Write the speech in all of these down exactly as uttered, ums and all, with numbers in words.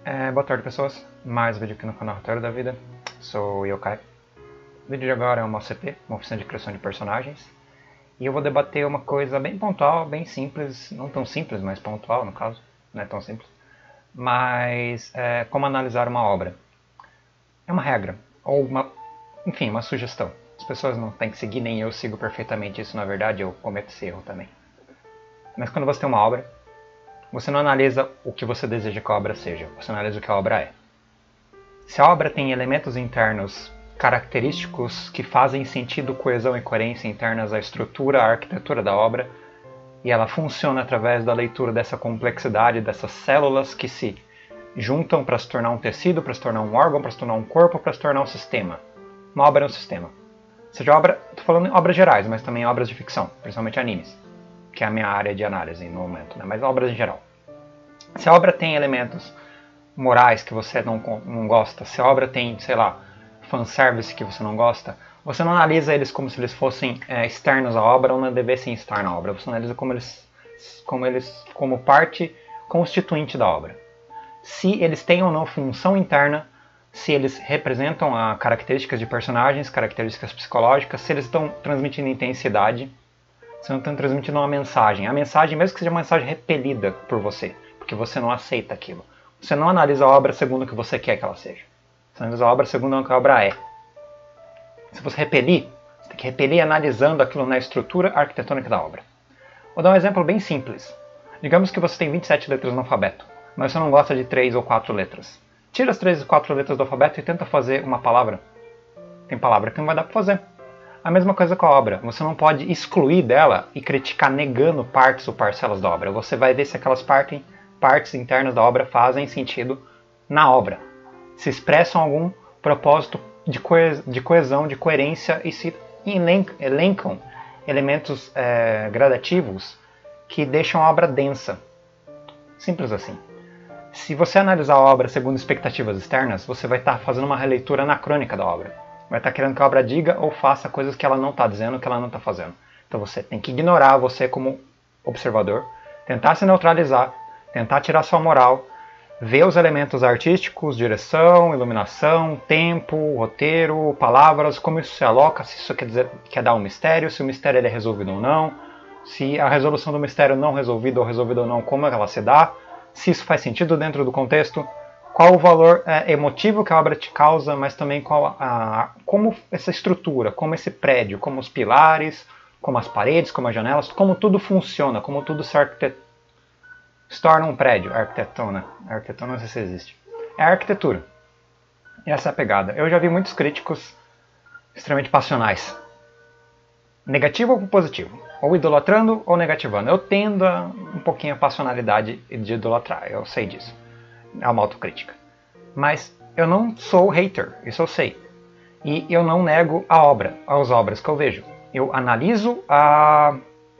É, boa tarde, pessoas. Mais um vídeo aqui no canal Roteiro da Vida. Sou o Yokai. O vídeo de agora é uma O C P, uma oficina de criação de personagens. E eu vou debater uma coisa bem pontual, bem simples. Não tão simples, mas pontual no caso. Não é tão simples. Mas é, como analisar uma obra. É uma regra, ou uma, enfim, uma sugestão. As pessoas não têm que seguir, nem eu sigo perfeitamente isso, na verdade, eu cometo esse erro também. Mas quando você tem uma obra, você não analisa o que você deseja que a obra seja, você analisa o que a obra é. Se a obra tem elementos internos característicos que fazem sentido, coesão e coerência internas à estrutura, à arquitetura da obra, e ela funciona através da leitura dessa complexidade, dessas células que se juntam para se tornar um tecido, para se tornar um órgão, para se tornar um corpo, para se tornar um sistema. Uma obra é um sistema. Seja obra, estou falando em obras gerais, mas também obras de ficção, principalmente animes, que é a minha área de análise no momento, né? Mas obras em geral. Se a obra tem elementos morais que você não, não gosta, se a obra tem, sei lá, fanservice que você não gosta, você não analisa eles como se eles fossem é, externos à obra ou não devessem estar na obra. Você analisa como eles, como eles, como parte constituinte da obra. Se eles têm ou não função interna, se eles representam a características de personagens, características psicológicas, se eles estão transmitindo intensidade, se não estão transmitindo uma mensagem. A mensagem, mesmo que seja uma mensagem repelida por você, porque você não aceita aquilo. Você não analisa a obra segundo o que você quer que ela seja. Você analisa a obra segundo o que a obra é. Se você repelir, você tem que repelir analisando aquilo na estrutura arquitetônica da obra. Vou dar um exemplo bem simples. Digamos que você tem vinte e sete letras no alfabeto, mas você não gosta de três ou quatro letras. Tira as três ou quatro letras do alfabeto e tenta fazer uma palavra. Tem palavra que não vai dar para fazer. A mesma coisa com a obra. Você não pode excluir dela e criticar negando partes ou parcelas da obra. Você vai ver se aquelas partes, partes internas da obra fazem sentido na obra. Se expressam algum propósito de, coes de coesão, de coerência e se elencam elementos é, gradativos que deixam a obra densa. Simples assim. Se você analisar a obra segundo expectativas externas, você vai estar fazendo uma releitura anacrônica da obra. Vai estar querendo que a obra diga ou faça coisas que ela não está dizendo, que ela não está fazendo. Então você tem que ignorar você como observador, tentar se neutralizar, tentar tirar sua moral, ver os elementos artísticos, direção, iluminação, tempo, roteiro, palavras, como isso se aloca, se isso quer, dizer, quer dar um mistério, se o mistério ele é resolvido ou não, se a resolução do mistério não resolvida ou resolvida ou não, como ela se dá, se isso faz sentido dentro do contexto, qual o valor é, emotivo que a obra te causa, mas também qual a, como essa estrutura, como esse prédio, como os pilares, como as paredes, como as janelas, como tudo funciona, como tudo se, arquitet... se torna um prédio, arquitetona, arquitetona não sei se existe. É a arquitetura. E essa é a pegada. Eu já vi muitos críticos extremamente passionais. Negativo ou positivo? Ou idolatrando ou negativando. Eu tendo a, um pouquinho a passionalidade de idolatrar, eu sei disso. É uma autocrítica. Mas eu não sou hater, isso eu sei. E eu não nego a obra, as obras que eu vejo. Eu analiso a...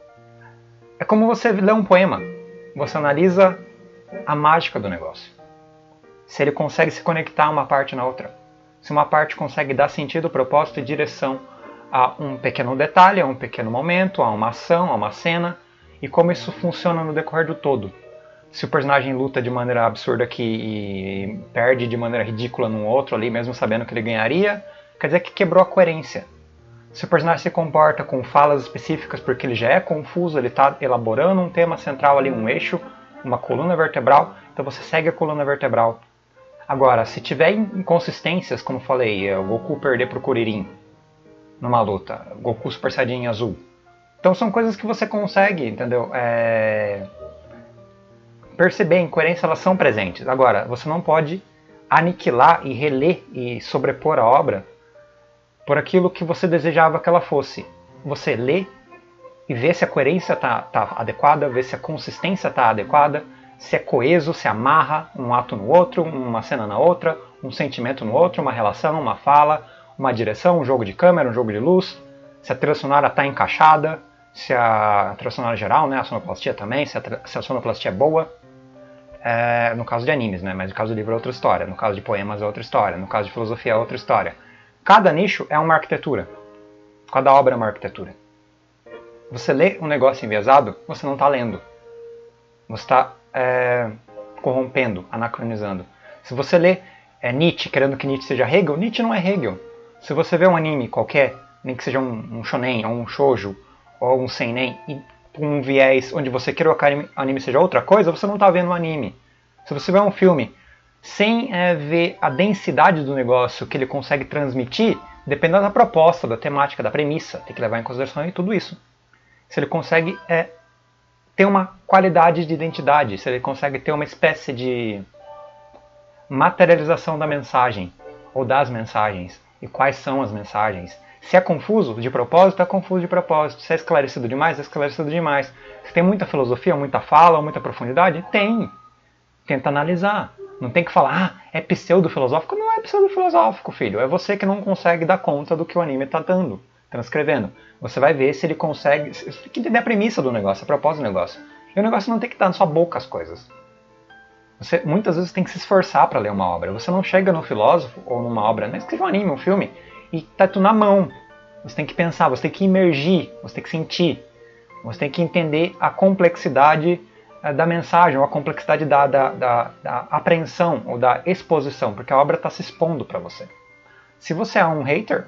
É como você lê um poema. Você analisa a mágica do negócio. Se ele consegue se conectar uma parte na outra. Se uma parte consegue dar sentido, propósito e direção a um pequeno detalhe, a um pequeno momento, a uma ação, a uma cena, e como isso funciona no decorrer do todo. Se o personagem luta de maneira absurda aqui e perde de maneira ridícula num outro ali, mesmo sabendo que ele ganharia, quer dizer que quebrou a coerência. Se o personagem se comporta com falas específicas porque ele já é confuso, ele está elaborando um tema central ali, um eixo, uma coluna vertebral, então você segue a coluna vertebral. Agora, se tiver inconsistências, como falei, o Goku perder para o Kuririn numa luta, Goku Super Saiyajin azul. Então são coisas que você consegue, entendeu? É... perceber, incoerência, elas são presentes. Agora, você não pode aniquilar e reler e sobrepor a obra por aquilo que você desejava que ela fosse. Você lê e vê se a coerência está tá adequada, vê se a consistência está adequada, se é coeso, se amarra um ato no outro, uma cena na outra, um sentimento no outro, uma relação, uma fala, uma direção, um jogo de câmera, um jogo de luz, se a trilha sonora está encaixada, se a trilha sonora geral, né, a sonoplastia também, se a, se a sonoplastia é boa. É, no caso de animes, né? Mas no caso do livro é outra história, no caso de poemas é outra história, no caso de filosofia é outra história. Cada nicho é uma arquitetura, cada obra é uma arquitetura. Você lê um negócio enviesado, você não está lendo. Você está é, corrompendo, anacronizando. Se você lê é, Nietzsche, querendo que Nietzsche seja Hegel, Nietzsche não é Hegel. Se você vê um anime qualquer, nem que seja um, um shonen, ou um shoujo, ou um seinen, e com um viés onde você quer que o anime seja outra coisa, você não está vendo um anime. Se você vê um filme sem é, ver a densidade do negócio que ele consegue transmitir, dependendo da proposta, da temática, da premissa, tem que levar em consideração tudo isso. Se ele consegue é, ter uma qualidade de identidade, se ele consegue ter uma espécie de materialização da mensagem, ou das mensagens, e quais são as mensagens. Se é confuso de propósito, é confuso de propósito. Se é esclarecido demais, é esclarecido demais. Se tem muita filosofia, muita fala, muita profundidade, tem. Tenta analisar. Não tem que falar, ah, é pseudo-filosófico. Não é pseudo-filosófico, filho. É você que não consegue dar conta do que o anime está dando, transcrevendo. Você vai ver se ele consegue... Você tem que entender a premissa do negócio, a propósito do negócio. E o negócio não tem que estar na sua boca as coisas. Você muitas vezes tem que se esforçar para ler uma obra. Você não chega no filósofo ou numa obra, não escreva um anime, um filme, e tá tudo na mão. Você tem que pensar, você tem que imergir, você tem que sentir. Você tem que entender a complexidade da mensagem, ou a complexidade da, da, da, da apreensão, ou da exposição, porque a obra está se expondo para você. Se você é um hater,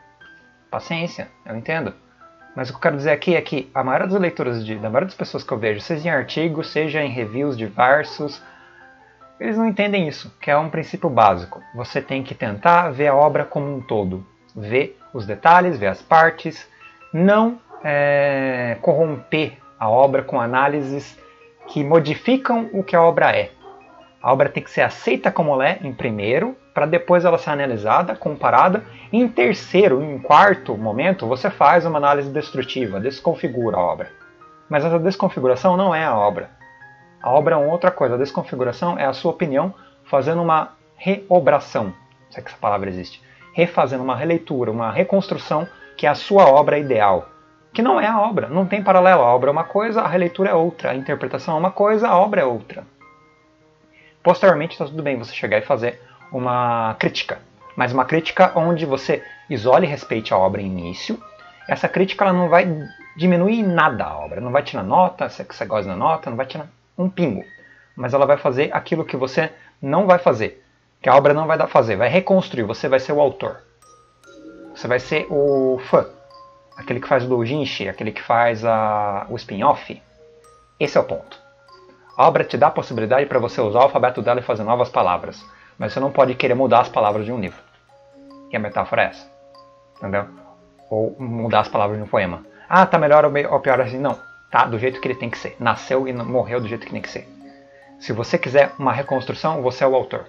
paciência, eu entendo. Mas o que eu quero dizer aqui é que a maioria das leituras, de, da maioria das pessoas que eu vejo, seja em artigos, seja em reviews diversos, eles não entendem isso, que é um princípio básico. Você tem que tentar ver a obra como um todo. Ver os detalhes, ver as partes, não é, corromper a obra com análises que modificam o que a obra é. A obra tem que ser aceita como ela é, em primeiro, para depois ela ser analisada, comparada. E em terceiro, em quarto momento, você faz uma análise destrutiva, desconfigura a obra. Mas essa desconfiguração não é a obra. A obra é uma outra coisa. A desconfiguração é a sua opinião fazendo uma reobração, se é que essa palavra existe. Refazendo uma releitura, uma reconstrução, que é a sua obra ideal. Que não é a obra, não tem paralelo. A obra é uma coisa, a releitura é outra. A interpretação é uma coisa, a obra é outra. Posteriormente está tudo bem você chegar e fazer uma crítica. Mas uma crítica onde você isole e respeite a obra em início. Essa crítica ela não vai diminuir em nada a obra. Não vai tirar nota, se você gosta da nota, não vai tirar um pingo. Mas ela vai fazer aquilo que você não vai fazer. Que a obra não vai dar fazer. Vai reconstruir. Você vai ser o autor. Você vai ser o fã. Aquele que faz o doujinshi, aquele que faz a, o spin-off. Esse é o ponto. A obra te dá a possibilidade para você usar o alfabeto dela e fazer novas palavras. Mas você não pode querer mudar as palavras de um livro. E a metáfora é essa. Entendeu? Ou mudar as palavras de um poema. Ah, tá melhor ou pior assim. Não. Tá do jeito que ele tem que ser. Nasceu e morreu do jeito que tem que ser. Se você quiser uma reconstrução, você é o autor.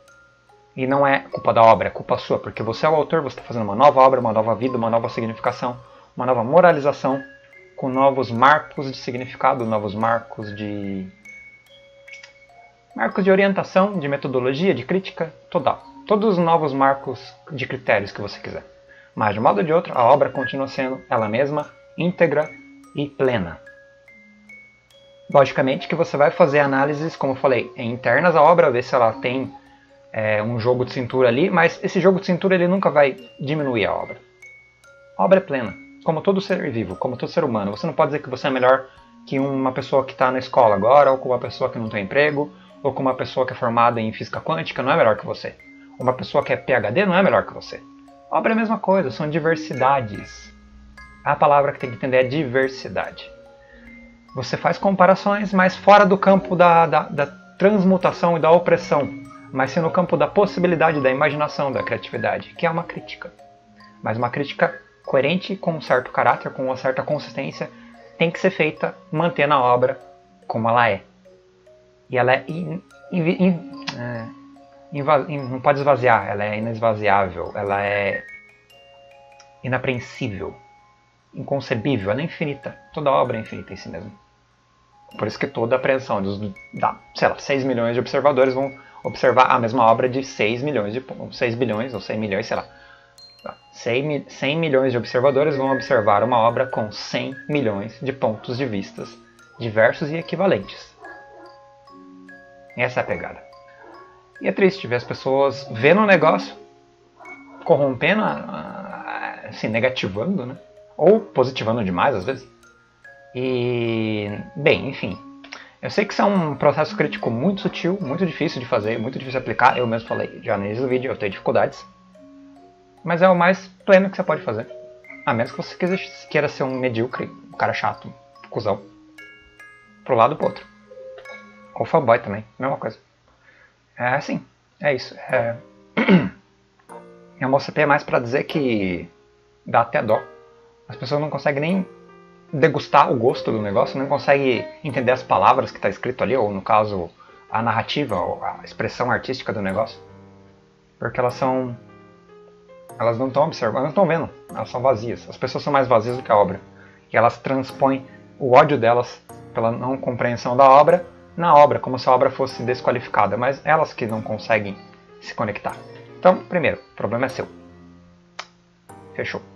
E não é culpa da obra, é culpa sua. Porque você é o autor, você está fazendo uma nova obra, uma nova vida, uma nova significação, uma nova moralização, com novos marcos de significado, novos marcos de... marcos de orientação, de metodologia, de crítica, total. Todos os novos marcos de critérios que você quiser. Mas de um modo ou de outro, a obra continua sendo ela mesma, íntegra e plena. Logicamente que você vai fazer análises, como eu falei, internas à obra, ver se ela tem é, um jogo de cintura ali, mas esse jogo de cintura ele nunca vai diminuir a obra. A obra é plena, como todo ser vivo, como todo ser humano. Você não pode dizer que você é melhor que uma pessoa que está na escola agora, ou com uma pessoa que não tem emprego, ou com uma pessoa que é formada em física quântica, não é melhor que você. Uma pessoa que é P H D não é melhor que você. A obra é a mesma coisa, são diversidades. A palavra que tem que entender é diversidade. Você faz comparações, mas fora do campo da, da, da transmutação e da opressão, mas sim no campo da possibilidade, da imaginação, da criatividade, que é uma crítica. Mas uma crítica coerente, com um certo caráter, com uma certa consistência, tem que ser feita mantendo a obra como ela é. E ela é, in, in, in, é inva, in, não pode esvaziar, ela é inesvaziável, ela é inapreensível, inconcebível, ela é infinita. Toda obra é infinita em si mesma. Por isso que toda a apreensão dos, da, sei lá, seis milhões de observadores vão observar a mesma obra de seis milhões de seis bilhões ou cem milhões, sei lá. cem milhões de observadores vão observar uma obra com cem milhões de pontos de vistas diversos e equivalentes. Essa é a pegada. E é triste ver as pessoas vendo o negócio, corrompendo, assim, negativando, né? Ou positivando demais às vezes. E, bem, enfim, Eu sei que isso é um processo crítico muito sutil, muito difícil de fazer, muito difícil de aplicar. Eu mesmo falei já no início do vídeo, eu tenho dificuldades. Mas é o mais pleno que você pode fazer. A menos que você queira ser um medíocre, um cara chato, um cuzão. Pro lado ou pro outro. Ou fanboy também, mesma coisa. É assim, é isso. É... A M O C P é mais pra dizer que dá até dó. As pessoas não conseguem nem degustar o gosto do negócio, não conseguem entender as palavras que está escrito ali, ou no caso, a narrativa, ou a expressão artística do negócio. Porque elas são... Elas não estão observando, não estão vendo, elas são vazias. As pessoas são mais vazias do que a obra. E elas transpõem o ódio delas pela não compreensão da obra na obra, como se a obra fosse desqualificada, mas elas que não conseguem se conectar. Então, primeiro, o problema é seu. Fechou.